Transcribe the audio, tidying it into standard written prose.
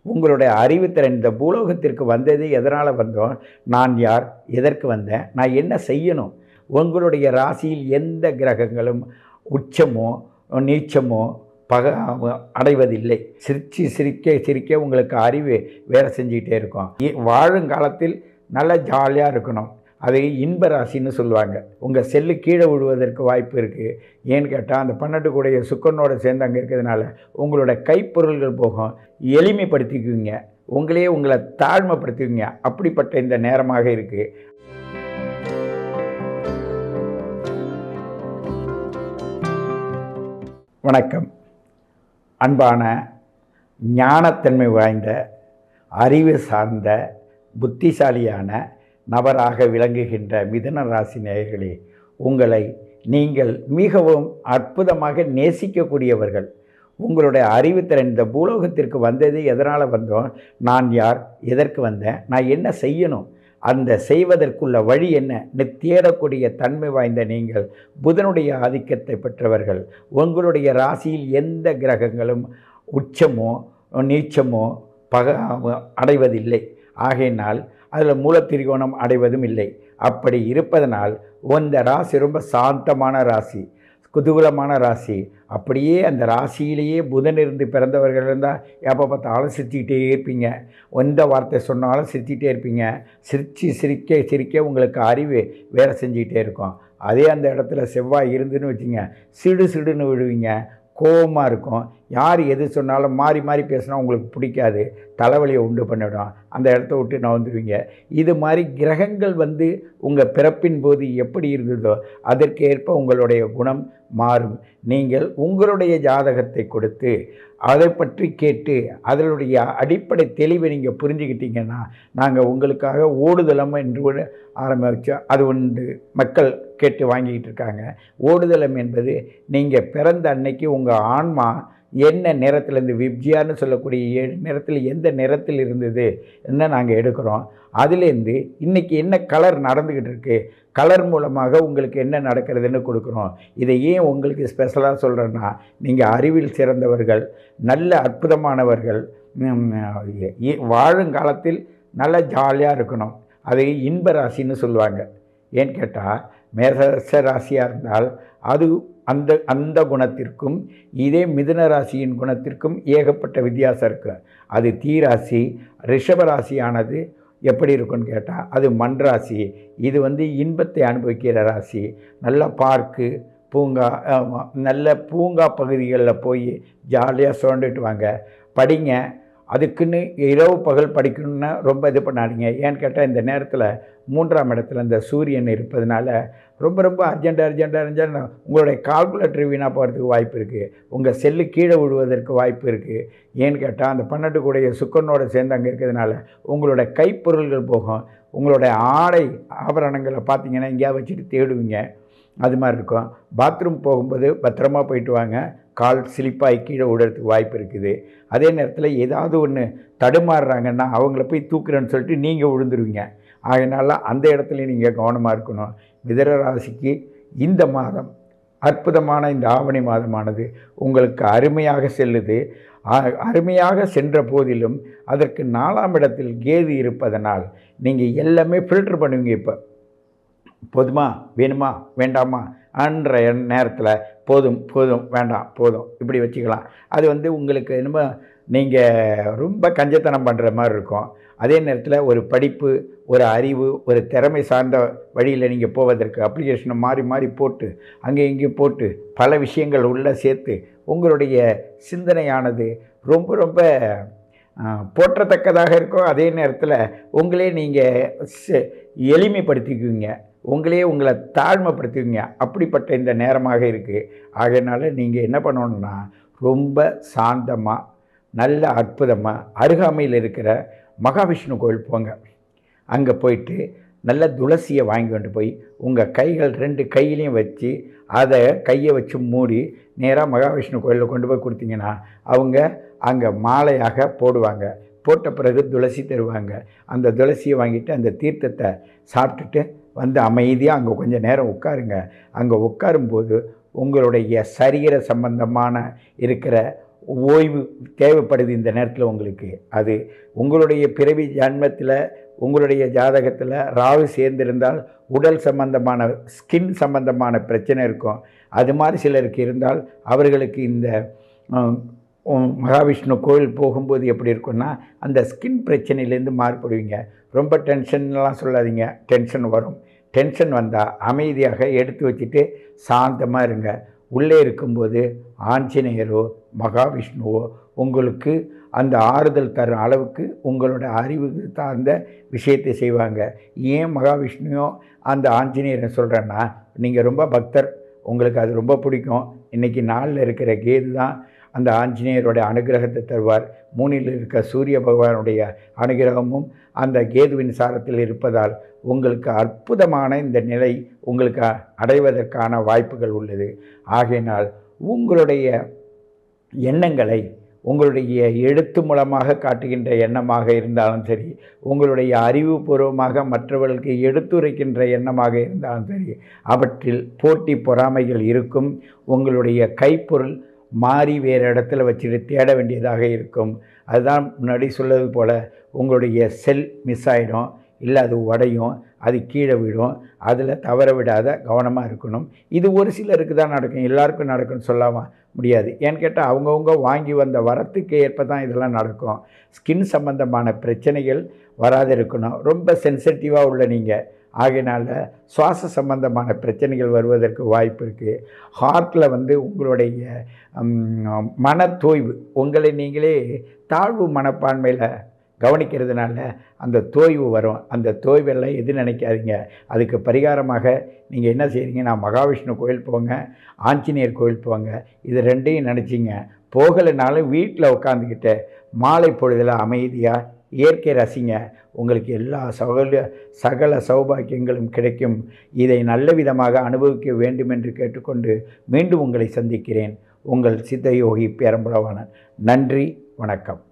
உங்களுடைய அறிவுத்திறன் இந்த பூலோகத்திற்கு வந்தது எதனால் வந்தோம், நான் யார், எதற்கு வந்தேன், நான் என்ன செய்யணும். உங்களுடைய ராசியில் எந்த கிரகங்களும் உச்சமோ நீச்சமோ அடைவதில்லை. சிரிக்க சிரிக்க உங்களுக்கு அறிவு வேலை செஞ்சுக்கிட்டே இருக்கும். வாழுங்காலத்தில் நல்லா ஜாலியாக இருக்கணும். அது இன்ப ராசின்னு சொல்லுவாங்க. உங்கள் செல்லு கீழே விழுவதற்கு வாய்ப்பு இருக்குது. ஏன்னு கேட்டால் அந்த 12 கூடைய சுக்கரனோட சேர்ந்து அங்கே இருக்கிறதுனால உங்களோட கைப்பொருள்கள் போகும். எளிமைப்படுத்திக்குவீங்க, உங்களை தாழ்மைப்படுத்திக்குவீங்க. அப்படிப்பட்ட இந்த நேரமாக இருக்குது. வணக்கம். அன்பான ஞானத்தன்மை வாய்ந்த அறிவு சார்ந்த புத்திசாலியான நபராக விளங்குகின்ற மிதுன ராசி நேயர்களே, உங்களை நீங்கள் மிகவும் அற்புதமாக நேசிக்கக்கூடியவர்கள். உங்களுடைய அறிவுத்திறன் இந்த பூலோகத்திற்கு வந்தது எதனால் வந்தோம், நான் யார், எதற்கு வந்தேன், நான் என்ன செய்யணும், அந்த செய்வதற்குள்ள வழி என்ன தேடக்கூடிய தன்மை வாய்ந்த நீங்கள் புதனுடைய ஆதிக்கத்தை பெற்றவர்கள். உங்களுடைய ராசியில் எந்த கிரகங்களும் உச்சமோ நீச்சமோ அடைவதில்லை. ஆகையினால் அதில் மூலத்திரிகோணம் அடைவதும் இல்லை. அப்படி இருப்பதனால் இந்த ராசி ரொம்ப சாந்தமான ராசி, குதூகலமான ராசி. அப்படியே அந்த ராசியிலேயே புதன் இருந்து பிறந்தவர்கள் இருந்தால் எப்போ பார்த்தாலும் சிரிச்சுக்கிட்டே இருப்பீங்க. எந்த வார்த்தை சொன்னாலும் சிரிச்சுக்கிட்டே இருப்பீங்க. சிரிக்க சிரிக்க உங்களுக்கு அறிவு வேலை செஞ்சுக்கிட்டே இருக்கும். அதே அந்த இடத்துல செவ்வாய் இருந்துன்னு வச்சுங்க, சிடுன்னு விடுவீங்க. கோபமாக இருக்கும். யார் எது சொன்னாலும் மாறி மாறி பேசினா உங்களுக்கு பிடிக்காது, தலைவலியை உண்டு பண்ணிவிடும். அந்த இடத்த விட்டு நகர்ந்துருவீங்க. இது மாதிரி கிரகங்கள் உங்கள் பிறப்பின் போது எப்படி இருந்ததோ அதற்கு ஏற்ப உங்களுடைய குணம் மாறும். நீங்கள் உங்களுடைய ஜாதகத்தை கொடுத்து அதை பற்றி கேட்டு அதனுடைய அடிப்படை தெளிவை நீங்கள் புரிஞ்சுக்கிட்டீங்கன்னா, நாங்கள் உங்களுக்காக ஓடுதளம் என்று ஆரம்பித்தோம். அது மக்கள் கேட்டு வாங்கிக்கிட்டு இருக்காங்க. ஓடுதளம் என்பது நீங்கள் பிறந்த அன்னைக்கு உங்கள் ஆன்மா என்ன நிறத்திலேருந்து விப்ஜியான்னு சொல்லக்கூடிய நிறத்தில் எந்த நிறத்தில் இருந்தது என்ன நாங்கள் எடுக்கிறோம். அதுலேருந்து இன்றைக்கி என்ன கலர் நடந்துக்கிட்டு இருக்குது, கலர் மூலமாக உங்களுக்கு என்ன நடக்கிறதுன்னு கொடுக்குறோம். இதை ஏன் உங்களுக்கு ஸ்பெஷலாக சொல்கிறேன்னா, நீங்கள் அறிவில் சிறந்தவர்கள், நல்ல அற்புதமானவர்கள், வாழுங்காலத்தில் நல்ல ஜாலியாக இருக்கணும். அது இன்ப ராசின்னு சொல்லுவாங்க. ஏன்னு கேட்டால் மேஷ ராசியாக இருந்தால் அது அந்த குணத்திற்கும் இதே மிதுன ராசியின் குணத்திற்கும் ஏகப்பட்ட வித்தியாசம் இருக்குது. அது தீராசி. ரிஷபராசியானது எப்படி இருக்குன்னு கேட்டால் அது மண் ராசி. இது இன்பத்தை அனுபவிக்கிற ராசி. நல்ல பார்க்கு பூங்கா, நல்ல பூங்கா பகுதிகளில் போய் ஜாலியாக சுரண்டுட்டு வாங்க, படிங்க. அதுக்குன்னு இரவு பகல் படிக்கணுன்னா ரொம்ப இது பண்ணாதீங்க. ஏன்னு கேட்டால் இந்த நேரத்தில் 3ஆம் இடத்துல இந்த சூரியன் இருப்பதுனால ரொம்ப அர்ஜென்ட்டாக உங்களுடைய கால்குலேட்டர் வீணாக போகிறதுக்கு வாய்ப்பு இருக்குது. உங்கள் செல்லு கீழே விழுவதற்கு வாய்ப்பு இருக்குது. ஏன்னு கேட்டால் அந்த 12 கூடைய சுக்கரனோட சேர்ந்து அங்கே இருக்கிறதுனால உங்களோட கைப்பொருள்கள் போகும். உங்களுடைய ஆடை ஆபரணங்களை பார்த்தீங்கன்னா எங்கேயா வச்சுட்டு தேடுவீங்க. அது மாதிரி இருக்கும். பாத்ரூம் போகும்போது பத்திரமா போயிட்டு வாங்க. கால் ஸ்லிப்பாகி கீழே விடுறதுக்கு வாய்ப்பு இருக்குது. அதே நேரத்தில் ஏதாவது ஒன்று தடுமாறுறாங்கன்னா அவங்கள போய் தூக்குறேன்னு சொல்லிட்டு நீங்கள் விழுந்துருவீங்க. அதனால் அந்த இடத்துல நீங்கள் கவனமாக இருக்கணும். மிதுன ராசிக்கு இந்த மாதம் அற்புதமான இந்த ஆவணி மாதமானது உங்களுக்கு அருமையாக செல்லுது. அருமையாக சென்ற போதிலும் அதற்கு 4ஆம் இடத்தில் கேது இருப்பதனால் நீங்கள் எல்லாமே ஃபில்டர் பண்ணுவீங்க. இப்போ போதுமா, வேணுமா, வேண்டாமா அன்ற நேரத்தில் போதும் வேண்டாம் போதும் இப்படி வச்சுக்கலாம். அது உங்களுக்கு என்னமோ நீங்கள் ரொம்ப கஞ்சத்தனம் பண்ணுற மாதிரி இருக்கும். அதே நேரத்தில் ஒரு படிப்பு, ஒரு அறிவு, ஒரு திறமை சார்ந்த வழியில் நீங்கள் போவதற்கு அப்ளிகேஷனை மாறி மாறி போட்டு அங்கே இங்கேயும் போட்டு பல விஷயங்கள் உள்ளே சேர்த்து உங்களுடைய சிந்தனையானது ரொம்ப போற்றத்தக்கதாக இருக்கும். அதே நேரத்தில் உங்களே நீங்கள் எளிமைப்படுத்திக்குவீங்க, உங்களை தாழ்மைப்படுத்துவீங்க. அப்படிப்பட்ட இந்த நேரமாக இருக்குது. ஆகையினால நீங்கள் என்ன பண்ணணுன்னா, ரொம்ப சாந்தமாக நல்ல அற்புதமாக அருகாமையில் இருக்கிற மகாவிஷ்ணு கோயில் போங்க. அங்கே போயிட்டு நல்ல துளசியை வாங்கி கொண்டு போய் உங்கள் கைகள் 2 கையிலையும் வச்சு அதை கையை வச்சு மூடி நேராக மகாவிஷ்ணு கோயிலில் கொண்டு போய் கொடுத்தீங்கன்னா அவங்க அங்கே மாலையாக போடுவாங்க. போட்ட பிறகு துளசி தருவாங்க. அந்த துளசியை வாங்கிட்டு அந்த தீர்த்தத்தை சாப்பிட்டுட்டு அமைதியாக அங்கே கொஞ்சம் நேரம் உட்காருங்க. அங்கே உட்காரும்போது உங்களுடைய சரீர சம்பந்தமான இருக்கிற ஓய்வு தேவைப்படுது இந்த நேரத்தில் உங்களுக்கு. அது உங்களுடைய பிறவி ஜன்மத்தில் உங்களுடைய ஜாதகத்தில் ராகு சேர்ந்திருந்தால் உடல் சம்பந்தமான ஸ்கின் சம்பந்தமான பிரச்சனை இருக்கும். அது மாதிரி சிலருக்கு இருந்தால் அவர்களுக்கு இந்த மகாவிஷ்ணு கோயில் போகும்போது எப்படி இருக்குன்னா அந்த ஸ்கின் பிரச்சனையிலேருந்து மாறுபடுவீங்க. ரொம்ப டென்ஷன்லாம் சொல்லாதீங்க, டென்ஷன் வரும். டென்ஷன் வந்தால் அமைதியாக எடுத்து வச்சுட்டு சாந்தமாக இருங்க. உள்ளே இருக்கும்போது ஆஞ்சநேயரோ மகாவிஷ்ணுவோ உங்களுக்கு அந்த ஆறுதல் தரும் அளவுக்கு உங்களோட அறிவுக்கு சார்ந்த விஷயத்தை செய்வாங்க. ஏன் மகாவிஷ்ணுவோ அந்த ஆஞ்சநேயரை சொல்கிறேன்னா, நீங்கள் ரொம்ப பக்தர், உங்களுக்கு அது ரொம்ப பிடிக்கும். இன்றைக்கி நாளில் இருக்கிற கேது தான் அந்த ஆஞ்சநேயரோட அனுகிரகத்தை தருவார். 3ல் இருக்க சூரிய பகவானுடைய அனுகிரகமும் அந்த கேதுவின் சாரத்தில் இருப்பதால் உங்களுக்கு அற்புதமான இந்த நிலை உங்களுக்கு அடைவதற்கான வாய்ப்புகள் உள்ளது. ஆகையினால் உங்களுடைய எண்ணங்களை உங்களுடைய எழுத்து மூலமாக காட்டுகின்ற எண்ணமாக இருந்தாலும் சரி, உங்களுடைய அறிவுபூர்வமாக மற்றவர்களுக்கு எடுத்துரைக்கின்ற எண்ணமாக இருந்தாலும் சரி, அவற்றில் போட்டி பொறாமைகள் இருக்கும். உங்களுடைய கைப்பொருள் மாறி வேறு இடத்துல வச்சுட்டு தேட வேண்டியதாக இருக்கும். அதுதான் முன்னாடி சொல்லது போல் உங்களுடைய செல் மிஸ் ஆகிடும், இல்லை அது உடையும், அது கீழே விடும். அதில் தவற விடாத கவனமாக இருக்கணும். இது ஒரு சிலருக்கு தான் நடக்கும், எல்லாருக்கும் நடக்கும்னு சொல்லாமல் முடியாது. ஏன்னு கேட்டால் அவங்கவுங்க வாங்கி வந்த வரத்துக்கு ஏற்ப தான் இதெல்லாம் நடக்கும். ஸ்கின் சம்பந்தமான பிரச்சனைகள் வராது இருக்கணும். ரொம்ப சென்சிட்டிவாக உள்ள நீங்கள் ஆகையினால சுவாச சம்பந்தமான பிரச்சனைகள் வருவதற்கு வாய்ப்பு இருக்குது. ஹார்ட்டில் உங்களுடைய மன தோய்வு, உங்களை நீங்களே தாழ்வு மனப்பான்மையில் கவனிக்கிறதுனால அந்த தோய்வு வரும். அந்த தோய்வெல்லாம் எது நினைக்காதீங்க. அதுக்கு பரிகாரமாக நீங்கள் என்ன செய்கிறீங்கன்னா, மகாவிஷ்ணு கோயில் போங்க, ஆஞ்சநேயர் கோயில் போங்க. இது ரெண்டையும் நினச்சிங்க. போகலைனாலும் வீட்டில் உட்காந்துக்கிட்டு மாலை பொழுதில் அமைதியாக இயற்கை ரசிங்க. உங்களுக்கு எல்லா சகல சௌபாக்கியங்களும் கிடைக்கும். இதை நல்ல விதமாக அனுபவிக்க வேண்டும் என்று கேட்டுக்கொண்டு மீண்டும் உங்களை சந்திக்கிறேன். உங்கள் சித்த யோகி பேரம்பலவாணன். நன்றி, வணக்கம்.